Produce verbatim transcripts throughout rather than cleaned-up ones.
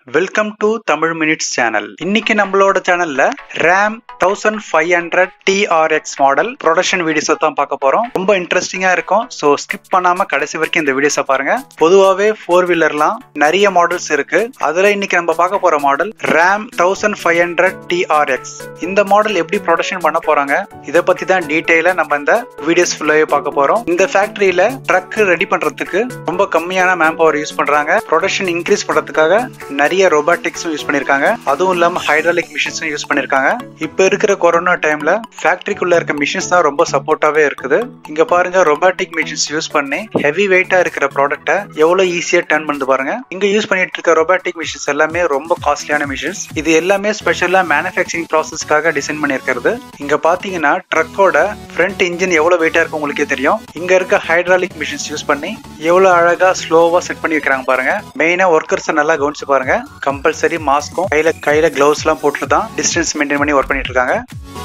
Welcome to Tamil minutes channel. இன்னைக்கு நம்மளோட சேனல்ல Ram thousand five hundred T R X model production videos தான் பார்க்க போறோம். ரொம்ப இன்ட்ரெஸ்டிங்கா இருக்கும். ஸோ ஸ்கிப் பண்ணாம கடைசி வரைக்கும் இந்த வீடியோஸை பாருங்க. பொதுவாகவே ஃபோர் வீலர்லாம் நிறைய மாடல்ஸ் இருக்கு. அதுல இன்னைக்கு நம்ம பார்க்க போற model Ram thousand five hundred T R X. இந்த மாடல் எப்படி ப்ரொடக்ஷன் பண்ண போறாங்க இதை பத்தி தான் டீடைலா நம்ம இந்த வீடியோஸ் ஃபுல்லாவே பார்க்க போறோம். இந்த ஃபேக்டரியில ட்ரக் ரெடி பண்றதுக்கு ரொம்ப கம்மியான மேன் பவர் யூஸ் பண்றாங்க. ப்ரொடக்ஷன் இன்க்ரீஸ் பண்றதுக்காக நிறைய ரோபோட்டிக்ஸும் யூஸ் பண்ணிருக்காங்க. அதுவும் இல்லாம ஹைட்ராலிக் மிஷின்ஸும் யூஸ் பண்ணிருக்காங்க. இப்ப இருக்கிற கொரோனா டைம்ல ஃபேக்டரிக்குள்ள இருக்க மிஷின்ஸ் தான் ரொம்ப சப்போர்ட்டாவே இருக்குது. இங்க பாருங்க, ரோபோட்டிக் மிஷின்ஸ் யூஸ் பண்ணி ஹெவி வெயிட்டா இருக்கிற ப்ராடக்ட்டை எவ்வளவு ஈஸியா டர்ன் பண்ணி பாருங்க. இங்க யூஸ் பண்ணிட்டு இருக்க ரோபோட்டிக் மிஷின்ஸ் எல்லாமே ரொம்ப காஸ்ட்லியான மிஷின்ஸ். இது எல்லாமே ஸ்பெஷலா மேனுஃபேக்சரிங் ப்ராசஸ்க்காக டிசைன் பண்ணிருக்கிறது. இங்க பாத்தீங்கன்னா ட்ரக்கோட ஃப்ரண்ட் இன்ஜின் எவ்வளவு வெயிட்டா இருக்கும் உங்களுக்கே தெரியும். இங்க இருக்க ஹைட்ராலிக் மிஷின்ஸ் யூஸ் பண்ணி எவ்வளவு அழகா ஸ்லோவா செட் பண்ணி வைக்கிறாங்க பாருங்க. மெயினா ஒர்க்கர்ஸ் நல்லா கவனிச்சு பாருங்க. கம்பல்சரி மாஸ்க்கும் கையில கையில கிளவுஸ் எல்லாம் போட்டு தான் டிஸ்டன்ஸ் மெயின்டைன் பண்ணி ஒர்க் பண்ணிட்டு இருக்காங்க.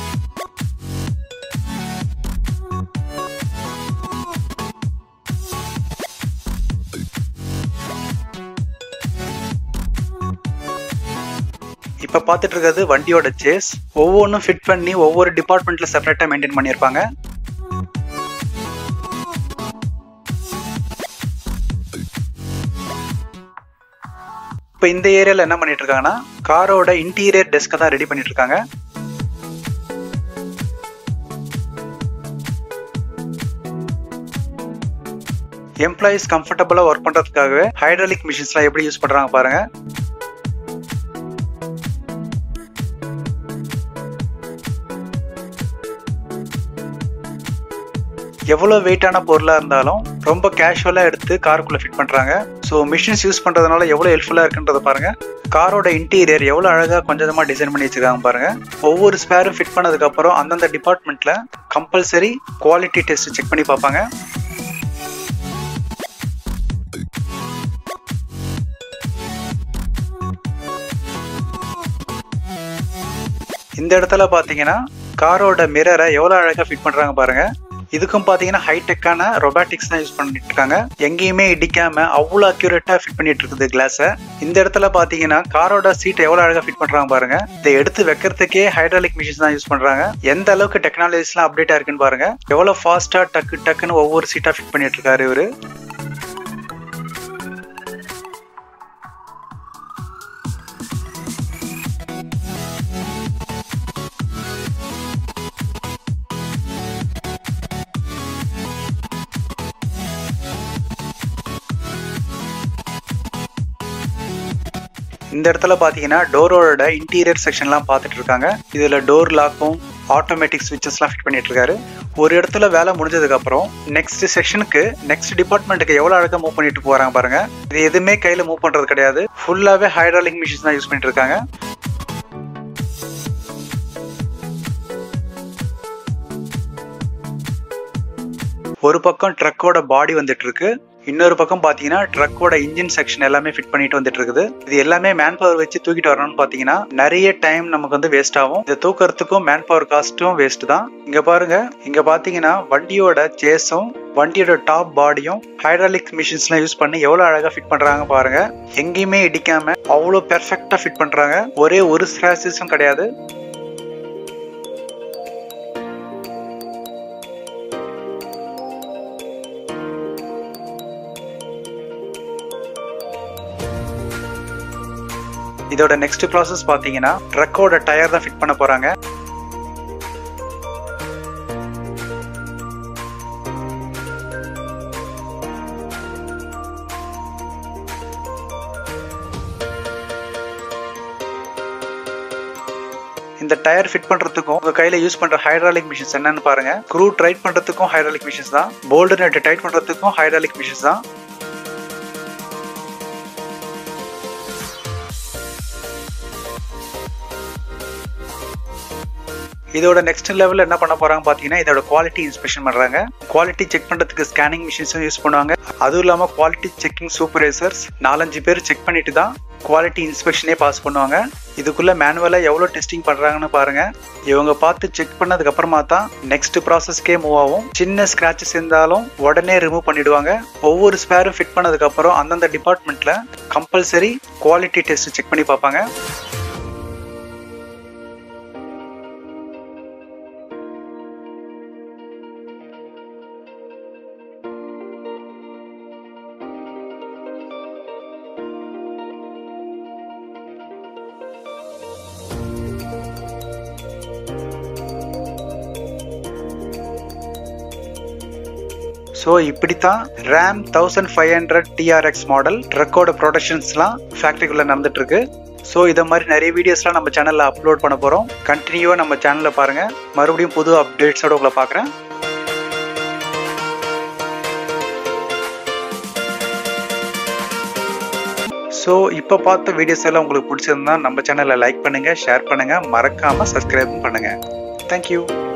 இப்ப பாத்துட்டு இருக்கிறது வண்டியோட சேஸ். ஒவ்வொன்றும் ஃபிட் பண்ணி ஒவ்வொரு டிபார்ட்மெண்ட்ல செப்பரேட்டா மெயின்டைன் பண்ணிருப்பாங்க. இப்ப இந்த ஏரியால என்ன பண்ணிட்டு இருக்காங்கன்னா காரோட இன்டீரியர் டெஸ்க தான் ரெடி பண்ணிட்டு இருக்காங்க. எம்ப்ளாயிஸ் கம்ஃபர்டபுளா ஒர்க் பண்றதுக்காகவே ஹைட்ராலிக் மிஷின்ஸ்லாம் எப்படி யூஸ் பண்றாங்க பாருங்க. எவ்வளவு வெயிட்டான பொருளா இருந்தாலும் ரொம்ப கேஷுவலா எடுத்து காருக்குள்ள ஃபிட் பண்றாங்க. ஸோ மிஷின்ஸ் யூஸ் பண்றதுனால எவ்வளவு ஹெல்ப்ஃபுல்லா இருக்குன்றத பாருங்க. காரோட இன்டீரியர் எவ்வளவு அழகா கொஞ்சமா டிசைன் பண்ணி வச்சிருக்காங்க பாருங்க. ஒவ்வொரு ஸ்பேரும் ஃபிட் பண்ணதுக்கு அப்புறம் அந்தந்த டிபார்ட்மெண்ட்ல கம்பல்சரி குவாலிட்டி டெஸ்ட் செக் பண்ணி பார்ப்பாங்க. இந்த இடத்துல பாத்தீங்கன்னா காரோட மிரரை எவ்வளவு அழகா ஃபிட் பண்றாங்க பாருங்க. இதுக்கும் பாத்தீங்கன்னா ஹைடெக்கான ரொபாட்டிக்ஸ் தான் யூஸ் பண்ணிட்டு இருக்காங்க. எங்கேயுமே இடிக்காம அவ்வளவு அக்யூரேட்டா ஃபிட் பண்ணிட்டு இருக்குது கிளாஸ. இந்த இடத்துல பாத்தீங்கன்னா காரோட சீட் எவ்வளவு அழகா ஃபிட் பண்றாங்க பாருங்க. இதை எடுத்து வைக்கிறதுக்கே ஹைட்ராலிக் மிஷின்ஸ் தான் யூஸ் பண்றாங்க. எந்த அளவுக்கு டெக்னாலஜிஸ் எல்லாம் அப்டேட்டா இருக்குன்னு பாருங்க. எவ்வளவு ஃபாஸ்டா டக்கு டக்குன்னு ஒவ்வொரு சீட்டா ஃபிட் பண்ணிட்டு இருக்காரு இவரு. இந்த இடத்துல பாத்தீங்கன்னா டோரோட இன்டீரியர் செக்ஷன்லாம் பார்த்துட்டு இருக்காங்க. இதுல டோர் லாக்கும் ஆட்டோமேட்டிக் ஸ்விட்சஸ்லாம் ஃபிட் பண்ணிட்டு இருக்காரு. ஒரு இடத்துல வேலை முடிஞ்சதுக்கு அப்புறம் நெக்ஸ்ட் செக்ஷனுக்கு நெக்ஸ்ட் டிபார்ட்மெண்ட்டுக்கு எவ்வளவு அழகா மூவ் பண்ணிட்டு போறாங்க பாருங்க. இது எதுவுமே கையில மூவ் பண்றது கிடையாது. ஃபுல்லாவே ஹைட்ராலிக் மிஷின்ஸ் தான் யூஸ் பண்ணிட்டு இருக்காங்க. ஒரு பக்கம் ட்ரக்கோட பாடி வந்துட்டு இருக்கு. இன்னொரு பக்கம் பாத்தீங்கன்னா ட்ரக்கோட இன்ஜின் செக்ஷன் எல்லாமே ஃபிட் பண்ணிட்டு வந்துட்டு இருக்குது. இது எல்லாமே மேன் பவர் வச்சு தூக்கிட்டு வரணும்னு பாத்தீங்கன்னா நிறைய டைம் நமக்கு வந்து வேஸ்ட் ஆகும். இதை தூக்கறதுக்கும் மேன் பவர் காஸ்ட்டும் வேஸ்ட் தான். இங்க பாருங்க, இங்க பாத்தீங்கன்னா வண்டியோட சேஸும் வண்டியோட டாப் பாடியும் ஹைட்ராலிக் மிஷின்ஸ் எல்லாம் யூஸ் பண்ணி எவ்வளவு அழகா ஃபிட் பண்றாங்க பாருங்க. எங்கேயுமே இடிக்காம அவ்வளவு பெர்ஃபெக்டா ஃபிட் பண்றாங்க. ஒரே ஒரு ஸ்கிராச்சஸும் கிடையாது. இதோட நெக்ஸ்ட் ப்ராசஸ் பாத்தீங்கன்னா ட்ரக்கோட டயர் தான் ஃபிட் பண்ண போறாங்க. இந்த டயர் ஃபிட் பண்றதுக்கும் உங்க கையில யூஸ் பண்ற ஹைட்ராலிக் மிஷின்ஸ் என்னன்னு பாருங்க. ஸ்க்ரூ டைட் பண்றதுக்கும் ஹைட்ராலிக் மிஷின்ஸ் தான். போல்டு நட் டைட் பண்றதுக்கும் ஹைட்ராலிக் மிஷின்ஸ் தான். இதோட நெக்ஸ்ட் லெவல் என்ன பண்ண போறாங்க பாத்தீங்கன்னா இதோட குவாலிட்டி இன்ஸ்பெக்ஷன் பண்றாங்க. குவாலிட்டி செக் பண்றதுக்கு ஸ்கேனிங் மிஷின்ஸும் யூஸ் பண்ணுவாங்க. அதுவும் இல்லாம குவாலிட்டி செக்கிங் சூப்பர்வைசர்ஸ் நாலஞ்சு பேர் செக் பண்ணிட்டு தான் குவாலிட்டி இன்ஸ்பெக்ஷனே பாஸ் பண்ணுவாங்க. இதுக்குள்ள மேனுவலா எவ்வளவு டெஸ்டிங் பண்றாங்கன்னு பாருங்க. இவங்க பார்த்து செக் பண்ணதுக்கு அப்புறமா தான் நெக்ஸ்ட் ப்ராசஸ்க்கே மூவ் ஆகும். சின்ன ஸ்கிராச்சஸ் இருந்தாலும் உடனே ரிமூவ் பண்ணிடுவாங்க. ஒவ்வொரு ஸ்பேரும் ஃபிட் பண்ணதுக்கு அப்புறம் அந்தந்த டிபார்ட்மெண்ட்ல கம்பல்சரி குவாலிட்டி டெஸ்ட் செக் பண்ணி பார்ப்பாங்க. ஸோ இப்படித்தான் Ram thousand five hundred TRX model ட்ரக்கோட ப்ரொடக்ஷன்ஸ்லாம் ஃபேக்ட்ரிக்குள்ள நடந்துட்டு இருக்கு. ஸோ இதை மாதிரி நிறைய வீடியோஸ்லாம் நம்ம சேனலில் அப்லோட் பண்ண போகிறோம். கண்டினியூவாக நம்ம சேனலில் பாருங்கள். மறுபடியும் புது அப்டேட்ஸோட உங்களை பார்க்குறேன். ஸோ இப்போ பார்த்த வீடியோஸ் எல்லாம் உங்களுக்கு பிடிச்சிருந்தா நம்ம சேனலை லைக் பண்ணுங்கள், ஷேர் பண்ணுங்கள், மறக்காமல் சப்ஸ்கிரைப் பண்ணுங்கள். தேங்க்யூ.